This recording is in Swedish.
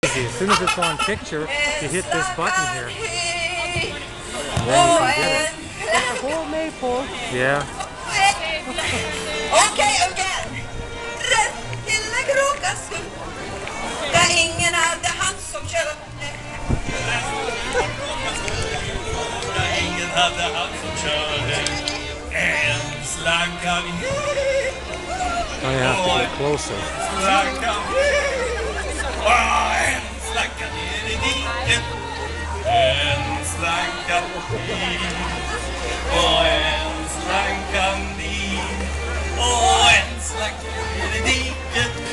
As soon as it's on picture, you hit this button here. And then you can get it. The whole Maypole. Yeah. Okej, again. Rätt till en kråkaskutt. Där ingen hade hand som körde. Där ingen hade hand som körde. En slanka Oh, you have to get closer. slanka en slanka ner i diket. En slanka hit. Och en slanka dit. Och en slanka ner i diket.